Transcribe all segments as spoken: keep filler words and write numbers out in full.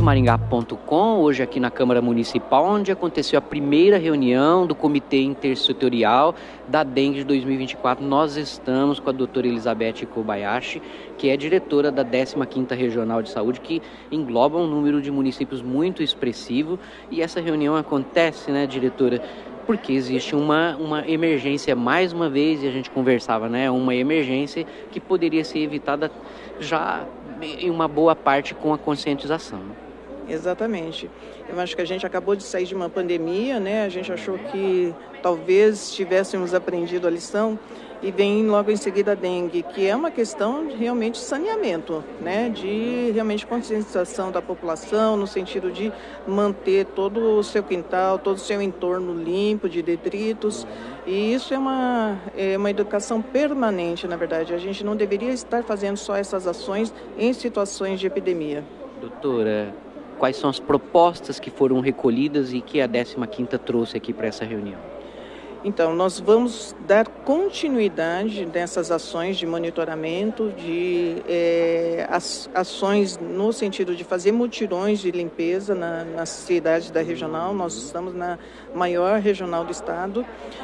maringá ponto com, hoje aqui na Câmara Municipal, onde aconteceu a primeira reunião do Comitê Intersetorial da Dengue de dois mil e vinte e quatro. Nós estamos com a doutora Elizabeth Kobayashi, que é diretora da décima quinta Regional de Saúde, que engloba um número de municípios muito expressivo. E essa reunião acontece, né, diretora, porque existe uma, uma emergência, mais uma vez, e a gente conversava, né, uma emergência que poderia ser evitada já em uma boa parte com a conscientização. Exatamente. Eu acho que a gente acabou de sair de uma pandemia, né? A gente achou que talvez tivéssemos aprendido a lição e vem logo em seguida a dengue, que é uma questão de realmente saneamento, né? De realmente conscientização da população, no sentido de manter todo o seu quintal, todo o seu entorno limpo de detritos. E isso é uma, é uma educação permanente, na verdade. A gente não deveria estar fazendo só essas ações em situações de epidemia. Doutora, quais são as propostas que foram recolhidas e que a décima quinta trouxe aqui para essa reunião? Então, nós vamos dar continuidade nessas ações de monitoramento, de é, ações no sentido de fazer mutirões de limpeza na, nas cidades da regional. Nós estamos na maior regional do estado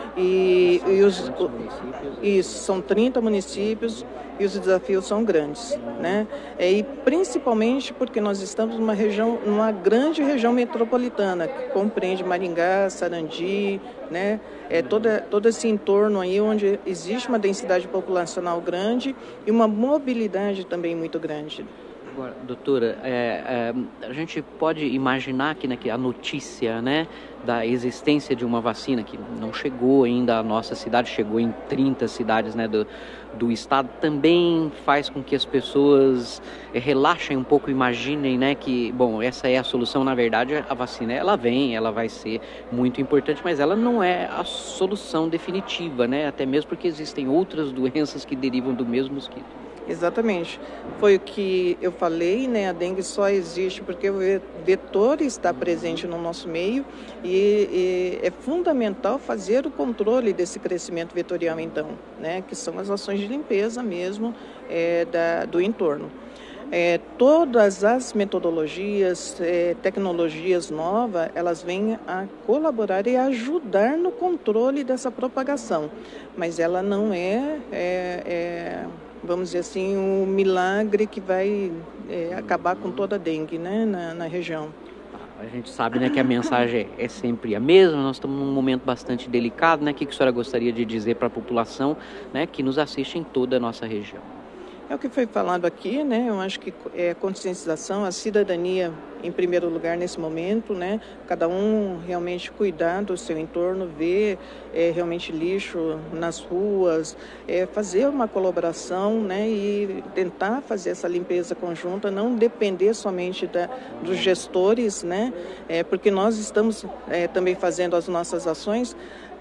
e, e os, isso, são trinta municípios e os desafios são grandes, né? E principalmente porque nós estamos numa região, numa grande região metropolitana, que compreende Maringá, Sarandi, né? É toda, todo esse entorno aí onde existe uma densidade populacional grande e uma mobilidade também muito grande. Agora, doutora, é, é, a gente pode imaginar que, né, que a notícia, né, da existência de uma vacina que não chegou ainda à nossa cidade, chegou em trinta cidades, né, do, do estado, também faz com que as pessoas é, relaxem um pouco, imaginem, né, que, bom, essa é a solução. Na verdade, a vacina, ela vem, ela vai ser muito importante, mas ela não é a solução definitiva, né, até mesmo porque existem outras doenças que derivam do mesmo mosquito. Exatamente. Foi o que eu falei, né? A dengue só existe porque o vetor está presente no nosso meio e, e é fundamental fazer o controle desse crescimento vetorial, então, né? Que são as ações de limpeza mesmo é, da, do entorno. É, todas as metodologias, é, tecnologias novas, elas vêm a colaborar e ajudar no controle dessa propagação, mas ela não é, é, é vamos dizer assim, um milagre que vai é, acabar com toda a dengue, né, na, na região. A gente sabe, né, que a mensagem é sempre a mesma. Nós estamos num momento bastante delicado, né? O que a senhora gostaria de dizer para a população, né, que nos assiste em toda a nossa região? É o que foi falado aqui, né? Eu acho que é a conscientização, a cidadania em primeiro lugar nesse momento, né? Cada um realmente cuidar do seu entorno, ver é, realmente lixo nas ruas, é, fazer uma colaboração, né? E tentar fazer essa limpeza conjunta, não depender somente da, dos gestores, né? É, porque nós estamos é, também fazendo as nossas ações,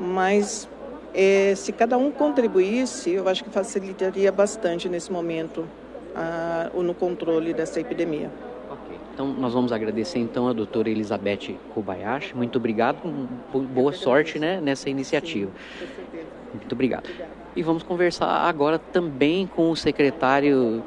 mas É, se cada um contribuísse, eu acho que facilitaria bastante nesse momento a, no controle dessa epidemia. Ok, então nós vamos agradecer então a doutora Elizabeth Kobayashi. Muito obrigado, boa sorte, né, nessa iniciativa. Sim, com certeza. Muito obrigado. E vamos conversar agora também com o secretário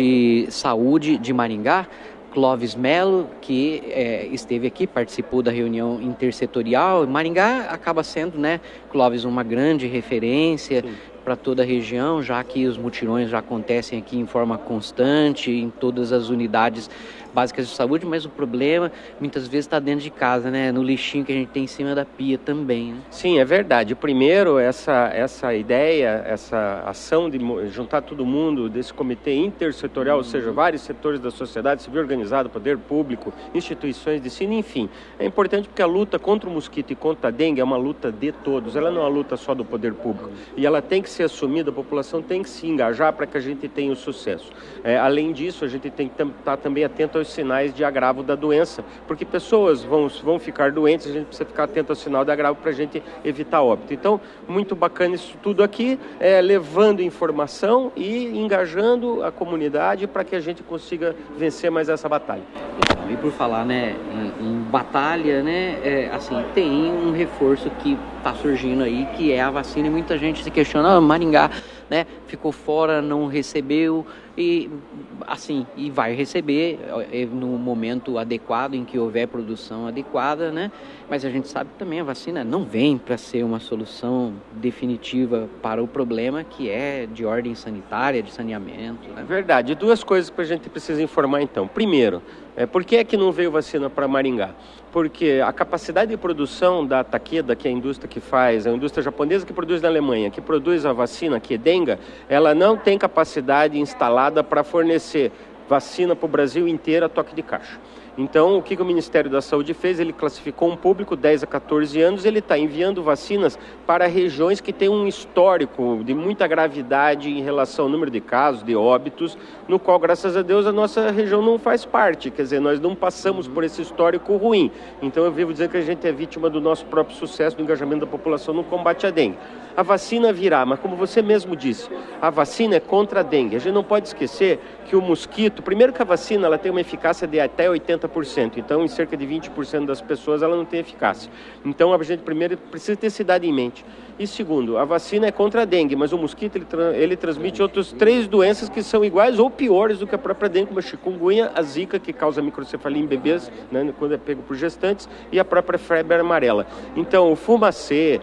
de Saúde de Maringá, Clóvis Melo, que é, esteve aqui, participou da reunião intersetorial. Maringá acaba sendo, né, Clóvis, uma grande referência para toda a região, já que os mutirões já acontecem aqui em forma constante, em todas as unidades básicas de saúde, mas o problema muitas vezes está dentro de casa, né? No lixinho que a gente tem em cima da pia também, né? Sim, é verdade. Primeiro, essa, essa ideia, essa ação de juntar todo mundo desse comitê intersetorial, uhum. ou seja, vários setores da sociedade civil organizada, poder público, instituições de ensino, enfim. É importante porque a luta contra o mosquito e contra a dengue é uma luta de todos, ela não é uma luta só do poder público. E ela tem que ser assumida, a população tem que se engajar para que a gente tenha o sucesso. É, além disso, a gente tem que estar também atento aos sinais de agravo da doença, porque pessoas vão, vão ficar doentes, a gente precisa ficar atento ao sinal de agravo para a gente evitar óbito. Então, muito bacana isso tudo aqui, é, levando informação e engajando a comunidade para que a gente consiga vencer mais essa batalha. Então, e por falar, né, em, em batalha, né, é, assim, tem um reforço que está surgindo aí, que é a vacina, e muita gente se questiona, ah, Maringá né, ficou fora, não recebeu e assim e vai receber no momento adequado em que houver produção adequada, né? Mas a gente sabe também a vacina não vem para ser uma solução definitiva para o problema que é de ordem sanitária, de saneamento, né? Verdade. Duas coisas que a gente precisa informar então. Primeiro, é, por que é que não veio vacina para Maringá? Porque a capacidade de produção da Takeda, que é a indústria que faz, a indústria japonesa que produz na Alemanha, que produz a vacina Qdenga, ela não tem capacidade instalada para fornecer vacina para o Brasil inteiro a toque de caixa. Então, o que o Ministério da Saúde fez? Ele classificou um público dez a quatorze anos, ele está enviando vacinas para regiões que têm um histórico de muita gravidade em relação ao número de casos, de óbitos, no qual, graças a Deus, a nossa região não faz parte, quer dizer, nós não passamos por esse histórico ruim. Então, eu vivo dizendo que a gente é vítima do nosso próprio sucesso, do engajamento da população no combate à dengue. A vacina virá, mas como você mesmo disse, a vacina é contra a dengue. A gente não pode esquecer que o mosquito, primeiro que a vacina ela tem uma eficácia de até oitenta por cento, então em cerca de vinte por cento das pessoas ela não tem eficácia. Então a gente primeiro precisa ter essa idade em mente. E segundo, a vacina é contra a dengue, mas o mosquito ele, tra ele transmite outras três doenças que são iguais ou piores do que a própria dengue, como a chikungunya, a zika, que causa microcefalia em bebês, né, quando é pego por gestantes, e a própria febre amarela. Então o fumacê,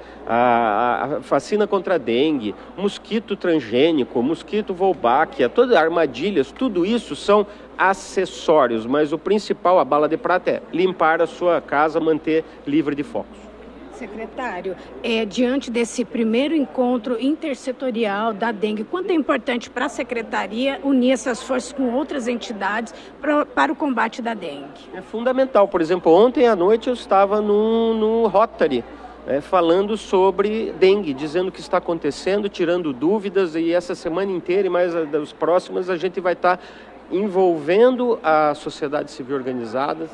a, a vacina contra a dengue, mosquito transgênico, mosquito Wolbachia, todas armadilhas, tudo isso são acessórios, mas o principal, a bala de prata, é limpar a sua casa, manter livre de focos. Secretário, é, diante desse primeiro encontro intersetorial da dengue, quanto é importante para a Secretaria unir essas forças com outras entidades pra, para o combate da dengue? É fundamental. Por exemplo, ontem à noite eu estava no, no Rotary, É, falando sobre dengue, dizendo o que está acontecendo, tirando dúvidas, e essa semana inteira e mais as próximas a gente vai estar envolvendo a sociedade civil organizada.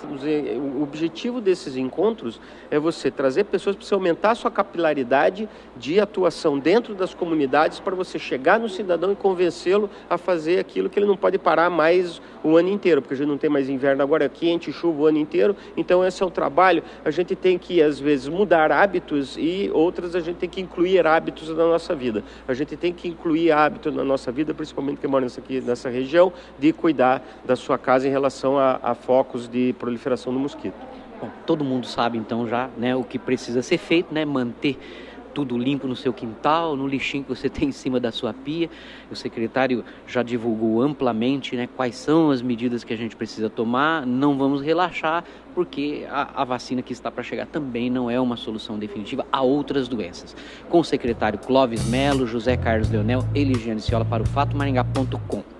O objetivo desses encontros é você trazer pessoas para você aumentar a sua capilaridade de atuação dentro das comunidades, para você chegar no cidadão e convencê-lo a fazer aquilo que ele não pode parar mais o ano inteiro, porque a gente não tem mais inverno agora, é quente, chuva o ano inteiro. Então esse é o trabalho. A gente tem que às vezes mudar hábitos e outras a gente tem que incluir hábitos na nossa vida. A gente tem que incluir hábitos na nossa vida, principalmente quem mora nessa, aqui, nessa região, de cuidar da sua casa em relação a, a focos de proliferação do mosquito. Bom, todo mundo sabe então já, né, o que precisa ser feito, né, manter tudo limpo no seu quintal, no lixinho que você tem em cima da sua pia. O secretário já divulgou amplamente, né, quais são as medidas que a gente precisa tomar. Não vamos relaxar, porque a, a vacina que está para chegar também não é uma solução definitiva a outras doenças. Com o secretário Clóvis Melo, José Carlos Leonel, Eligiane Ciola para o fato maringá ponto com.